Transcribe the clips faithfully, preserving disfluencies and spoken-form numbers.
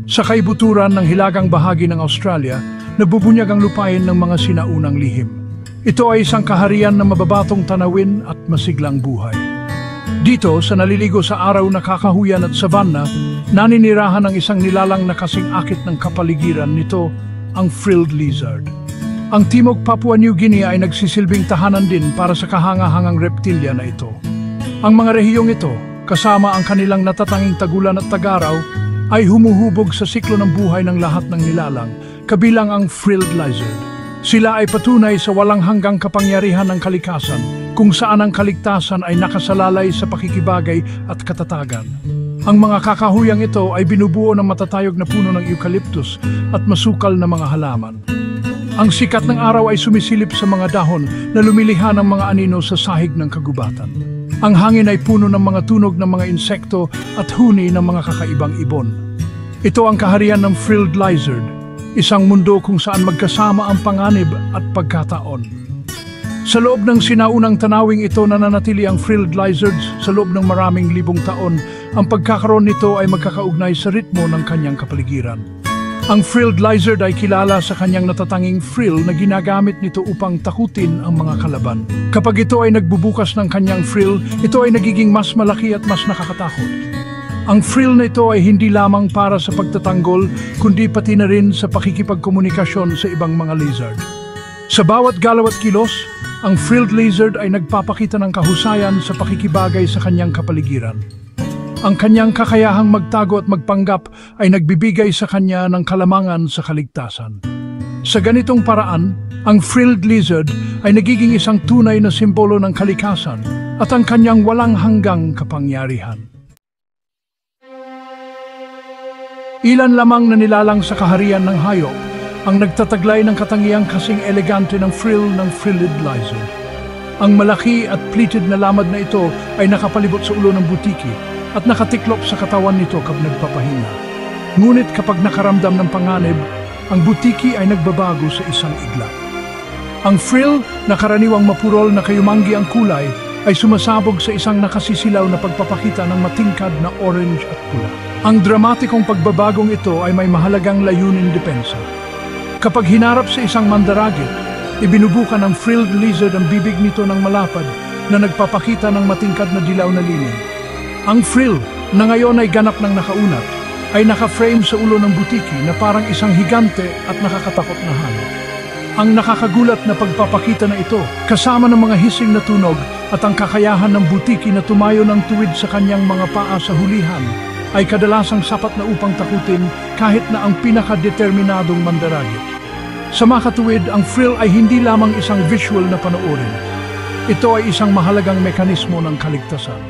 Sa kaibuturan ng hilagang bahagi ng Australia, nabubunyag ang lupain ng mga sinaunang lihim. Ito ay isang kaharian na mababatong tanawin at masiglang buhay. Dito, sa naliligo sa araw na kakahuyan at savanna, naninirahan ng isang nilalang na kasing akit ng kapaligiran nito, ang frilled lizard. Ang Timog Papua New Guinea ay nagsisilbing tahanan din para sa kahangahangang reptilya na ito. Ang mga rehiyong ito, kasama ang kanilang natatanging tagulan at tagaraw, ay humuhubog sa siklo ng buhay ng lahat ng nilalang, kabilang ang frilled lizard. Sila ay patunay sa walang hanggang kapangyarihan ng kalikasan, kung saan ang kaligtasan ay nakasalalay sa pakikibagay at katatagan. Ang mga kakahuyang ito ay binubuo ng matatayog na puno ng eucalyptus at masukal na mga halaman. Ang sikat ng araw ay sumisilip sa mga dahon na lumiliha ng mga anino sa sahig ng kagubatan. Ang hangin ay puno ng mga tunog ng mga insekto at huni ng mga kakaibang ibon. Ito ang kaharian ng frilled lizard, isang mundo kung saan magkasama ang panganib at pagkataon. Sa loob ng sinaunang tanawing ito nananatili ang frilled lizards sa loob ng maraming libong taon. Ang pagkakaroon nito ay magkakaugnay sa ritmo ng kanyang kapaligiran. Ang frilled lizard ay kilala sa kanyang natatanging frill na ginagamit nito upang takutin ang mga kalaban. Kapag ito ay nagbubukas ng kanyang frill, ito ay nagiging mas malaki at mas nakakatakot. Ang frill na ito ay hindi lamang para sa pagtatanggol, kundi pati na rin sa pakikipagkomunikasyon sa ibang mga lizard. Sa bawat galaw at kilos, ang frilled lizard ay nagpapakita ng kahusayan sa pakikibagay sa kanyang kapaligiran. Ang kanyang kakayahang magtago at magpanggap ay nagbibigay sa kanya ng kalamangan sa kaligtasan. Sa ganitong paraan, ang frilled lizard ay nagiging isang tunay na simbolo ng kalikasan at ang kanyang walang hanggang kapangyarihan. Ilan lamang na nilalang sa kaharian ng hayop ang nagtataglay ng katangiang kasing elegante ng frill ng frilled lizard. Ang malaki at pleated na lamad na ito ay nakapalibot sa ulo ng butiki at nakatiklop sa katawan nito kapag nagpapahinga. Ngunit kapag nakaramdam ng panganib, ang butiki ay nagbabago sa isang iglap. Ang frill na karaniwang mapurol na kayumanggi ang kulay ay sumasabog sa isang nakasisilaw na pagpapakita ng matingkad na orange at pula. Ang dramatikong pagbabagong ito ay may mahalagang layunin depensa. Kapag hinarap sa isang mandaragit, ibinubukan ng frilled lizard ang bibig nito ng malapad na nagpapakita ng matingkad na dilaw na linya. Ang frill, na ngayon ay ganap ng nakaunat, ay naka-frame sa ulo ng butiki na parang isang higante at nakakatakot na hayop. Ang nakakagulat na pagpapakita na ito, kasama ng mga hising na tunog at ang kakayahan ng butiki na tumayo ng tuwid sa kanyang mga paa sa hulihan, ay kadalasang sapat na upang takutin kahit na ang pinakadeterminadong mandaragit. Sa makatuwid, ang frill ay hindi lamang isang visual na panoorin. Ito ay isang mahalagang mekanismo ng kaligtasan.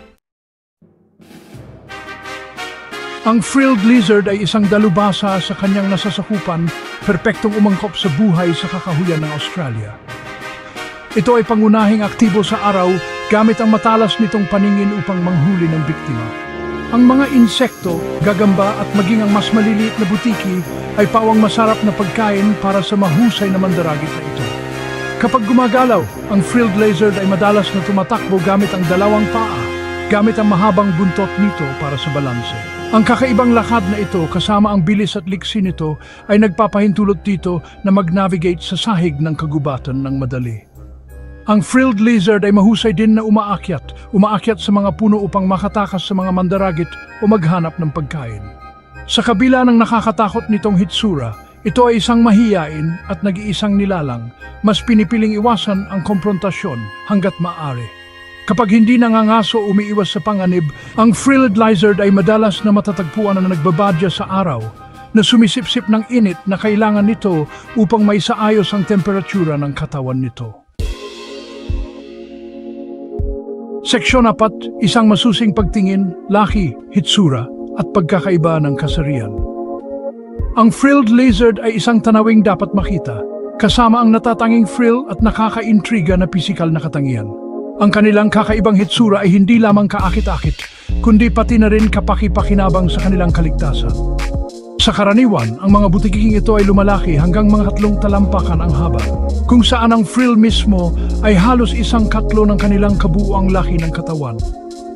Ang frilled lizard ay isang dalubhasa sa kanyang nasasakupan, perpektong umangkop sa buhay sa kakahuyan ng Australia. Ito ay pangunahing aktibo sa araw gamit ang matalas nitong paningin upang manghuli ng biktima. Ang mga insekto, gagamba at maging ang mas maliliit na butiki ay pawang masarap na pagkain para sa mahusay na mandaragit na ito. Kapag gumagalaw, ang frilled lizard ay madalas na tumatakbo gamit ang dalawang paa, gamit ang mahabang buntot nito para sa balanse. Ang kakaibang lakad na ito kasama ang bilis at liksi nito ay nagpapahintulot dito na mag-navigate sa sahig ng kagubatan ng madali. Ang frilled lizard ay mahusay din na umaakyat, umaakyat sa mga puno upang makatakas sa mga mandaragit o maghanap ng pagkain. Sa kabila ng nakakatakot nitong hitsura, ito ay isang mahiyain at nag-iisang nilalang, mas pinipiling iwasan ang komprontasyon hanggat maaari. Kapag hindi nangangaso o umiiwas sa panganib, ang frilled lizard ay madalas na matatagpuan na nagbabadya sa araw, na sumisipsip ng init na kailangan nito upang maisaayos ang temperatura ng katawan nito. Seksyon apat, isang masusing pagtingin, laki, hitsura, at pagkakaiba ng kasarian. Ang frilled lizard ay isang tanawing dapat makita, kasama ang natatanging frill at nakaka-intriga na pisikal na katangian. Ang kanilang kakaibang hitsura ay hindi lamang kaakit-akit, kundi pati na rin kapaki-pakinabang sa kanilang kaligtasan. Sa karaniwan, ang mga butiking ito ay lumalaki hanggang mga tatlong talampakan ang haba, kung saan ang frill mismo ay halos isang katlo ng kanilang kabuuang laki ng katawan.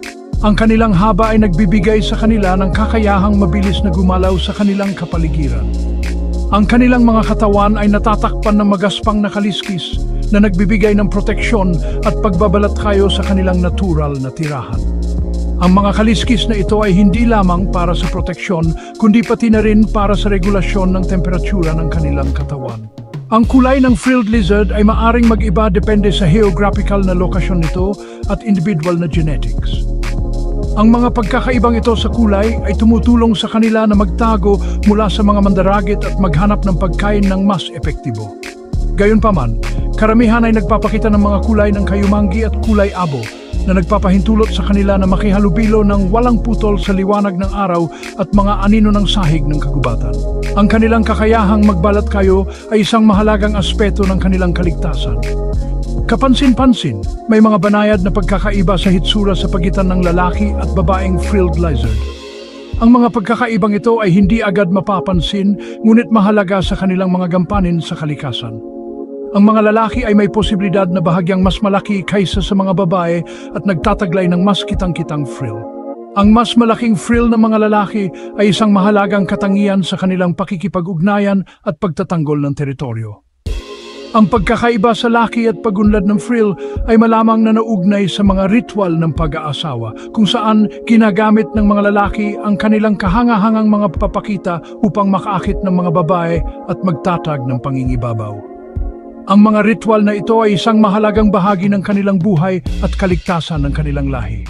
Ang kanilang haba ay nagbibigay sa kanila ng kakayahang mabilis na gumalaw sa kanilang kapaligiran. Ang kanilang mga katawan ay natatakpan ng magaspang na kaliskis na nagbibigay ng proteksyon at pagbabalat kayo sa kanilang natural na tirahan. Ang mga kaliskis na ito ay hindi lamang para sa proteksyon, kundi pati na rin para sa regulasyon ng temperatura ng kanilang katawan. Ang kulay ng frilled lizard ay maaring mag-iba depende sa geographical na lokasyon nito at individual na genetics. Ang mga pagkakaibang ito sa kulay ay tumutulong sa kanila na magtago mula sa mga mandaragit at maghanap ng pagkain ng mas epektibo. Gayunpaman, karamihan ay nagpapakita ng mga kulay ng kayumanggi at kulay abo na nagpapahintulot sa kanila na makihalubilo ng walang putol sa liwanag ng araw at mga anino ng sahig ng kagubatan. Ang kanilang kakayahang magbalat kayo ay isang mahalagang aspeto ng kanilang kaligtasan. Kapansin-pansin, may mga banayad na pagkakaiba sa hitsura sa pagitan ng lalaki at babaeng frilled lizard. Ang mga pagkakaibang ito ay hindi agad mapapansin, ngunit mahalaga sa kanilang mga gampanin sa kalikasan. Ang mga lalaki ay may posibilidad na bahagyang mas malaki kaysa sa mga babae at nagtataglay ng mas kitang-kitang frill. Ang mas malaking frill ng mga lalaki ay isang mahalagang katangian sa kanilang pakikipag-ugnayan at pagtatanggol ng teritoryo. Ang pagkakaiba sa laki at pagunlad ng frill ay malamang na naugnay sa mga ritual ng pag-aasawa, kung saan ginagamit ng mga lalaki ang kanilang kahangahangang mga papakita upang makaakit ng mga babae at magtatag ng pangingibabaw. Ang mga ritual na ito ay isang mahalagang bahagi ng kanilang buhay at kaligtasan ng kanilang lahi.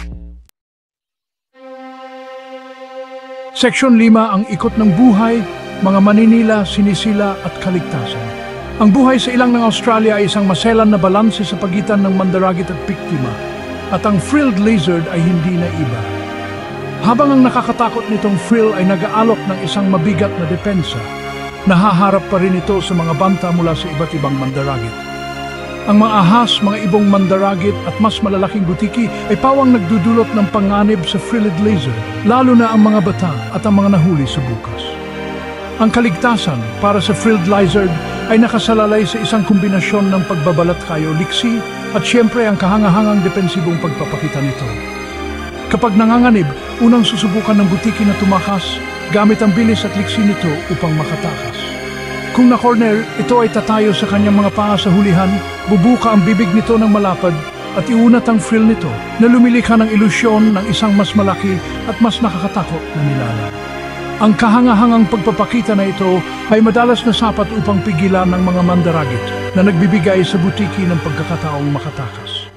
Seksyon lima, ang ikot ng buhay, mga maninila, sinisila at kaligtasan. Ang buhay sa ilang ng Australia ay isang maselan na balanse sa pagitan ng mandaragit at biktima, at ang frilled lizard ay hindi na iba. Habang ang nakakatakot nitong frill ay nag-aalok ng isang mabigat na depensa, nahaharap pa rin ito sa mga banta mula sa iba't ibang mandaragit. Ang mga ahas, mga ibong mandaragit at mas malalaking butiki ay pawang nagdudulot ng panganib sa frilled lizard, lalo na ang mga bata at ang mga nahuli sa bukas. Ang kaligtasan para sa frilled lizard ay nakasalalay sa isang kombinasyon ng pagbabalat kayo, liksi at siyempre ang kahangahangang depensibong pagpapakita nito. Kapag nanganganib, unang susubukan ng butiki na tumakas gamit ang bilis at liksi nito upang makatakas. Kung na-corner, ito ay tatayo sa kanyang mga paa sa hulihan, bubuka ang bibig nito ng malapad at iunat ang frill nito na lumilikha ng ilusyon ng isang mas malaki at mas nakakatakot na nilalang. Ang kahangahangang pagpapakita na ito ay madalas na sapat upang pigilan ng mga mandaragit na nagbibigay sa butiki ng pagkakataong makatakas.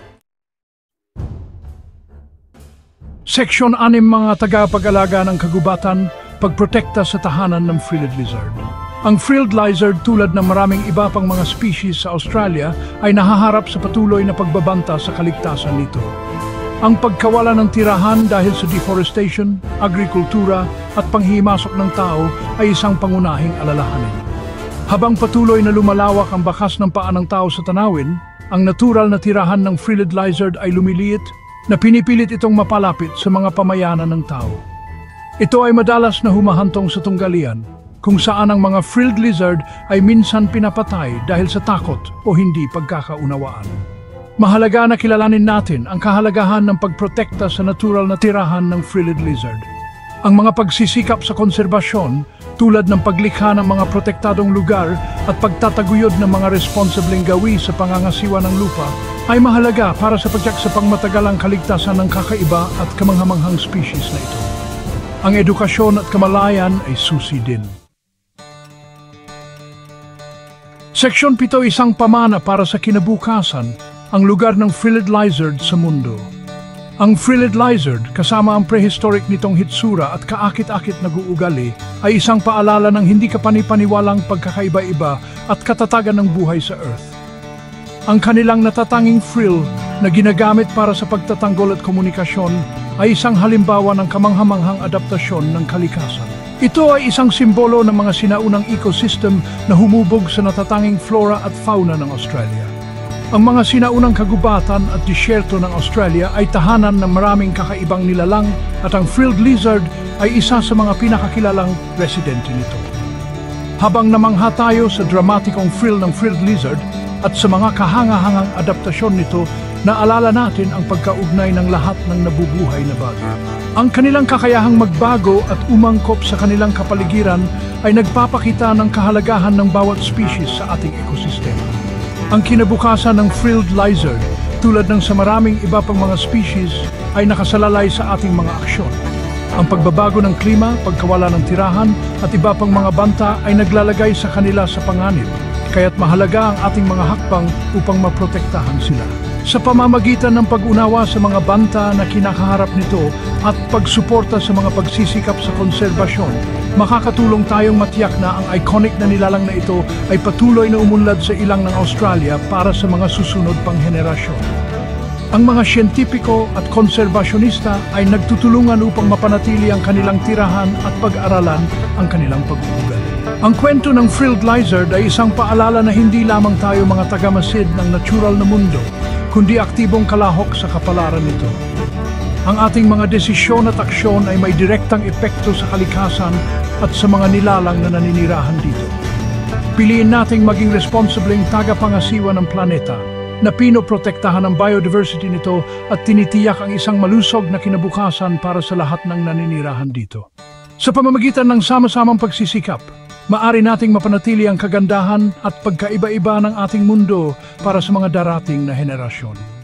Seksyon anim, mga tagapag-alaga ng kagubatan, pagprotekta sa tahanan ng frilled lizard. Ang frilled lizard, tulad ng maraming iba pang mga species sa Australia, ay nahaharap sa patuloy na pagbabanta sa kaligtasan nito. Ang pagkawala ng tirahan dahil sa deforestation, agrikultura at panghihimasok ng tao ay isang pangunahing alalahanin. Habang patuloy na lumalawak ang bakas ng paa ng tao sa tanawin, ang natural na tirahan ng frilled lizard ay lumiliit na pinipilit itong mapalapit sa mga pamayanan ng tao. Ito ay madalas na humahantong sa tunggalian, kung saan ang mga frilled lizard ay minsan pinapatay dahil sa takot o hindi pagkakaunawaan. Mahalaga na kilalanin natin ang kahalagahan ng pagprotekta sa natural na tirahan ng frilled lizard. Ang mga pagsisikap sa konserbasyon, tulad ng paglikha ng mga protektadong lugar at pagtataguyod ng mga responsibleng gawi sa pangangasiwa ng lupa, ay mahalaga para sa pagtiyak sa pangmatagalang kaligtasan ng kakaiba at kamanghamanghang species na ito. Ang edukasyon at kamalayan ay susi din. Seksyon pito, isang pamana para sa kinabukasan, ang lugar ng frilled lizard sa mundo. Ang frilled lizard, kasama ang prehistoric nitong hitsura at kaakit-akit na guugali, ay isang paalala ng hindi kapanipaniwalang pagkakaiba-iba at katatagan ng buhay sa Earth. Ang kanilang natatanging frill na ginagamit para sa pagtatanggol at komunikasyon ay isang halimbawa ng kamanghamanghang adaptasyon ng kalikasan. Ito ay isang simbolo ng mga sinaunang ecosystem na humubog sa natatanging flora at fauna ng Australia. Ang mga sinaunang kagubatan at disyerto ng Australia ay tahanan ng maraming kakaibang nilalang at ang frilled lizard ay isa sa mga pinakakilalang residente nito. Habang namangha tayo sa dramatikong frill ng frilled lizard at sa mga kahangahangang adaptasyon nito, naalala natin ang pagkaugnay ng lahat ng nabubuhay na bagay. Ang kanilang kakayahang magbago at umangkop sa kanilang kapaligiran ay nagpapakita ng kahalagahan ng bawat species sa ating ekosistema. Ang kinabukasan ng frilled lizard, tulad ng sa maraming iba pang mga species, ay nakasalalay sa ating mga aksyon. Ang pagbabago ng klima, pagkawala ng tirahan at iba pang mga banta ay naglalagay sa kanila sa panganib, kaya't mahalaga ang ating mga hakbang upang maprotektahan sila. Sa pamamagitan ng pag-unawa sa mga banta na kinakaharap nito at pagsuporta sa mga pagsisikap sa konserbasyon, makakatulong tayong matiyak na ang iconic na nilalang na ito ay patuloy na umunlad sa ilang ng Australia para sa mga susunod pang henerasyon. Ang mga siyentipiko at konserbasyonista ay nagtutulungan upang mapanatili ang kanilang tirahan at pag-aralan ang kanilang pag-uugali. Ang kwento ng frilled lizard ay isang paalala na hindi lamang tayo mga tagamasid ng natural na mundo, kundi aktibong kalahok sa kapalaran nito. Ang ating mga desisyon at aksyon ay may direktang epekto sa kalikasan at sa mga nilalang na naninirahan dito. Piliin nating maging responsibleng tagapangasiwa ng planeta, na pinoprotektahan ang biodiversity nito at tinitiyak ang isang malusog na kinabukasan para sa lahat ng naninirahan dito. Sa pamamagitan ng sama-samang pagsisikap, maaari nating mapanatili ang kagandahan at pagkaiba-iba ng ating mundo para sa mga darating na henerasyon.